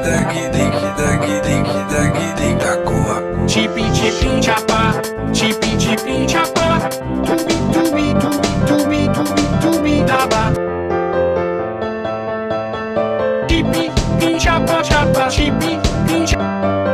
Chipi, chipi, chapa, chipi, chipi, chapa, tubi, tubi, tubi, tubi, tubi, tubi, daba. Chipi, chapa, chapa, chipi, chapa.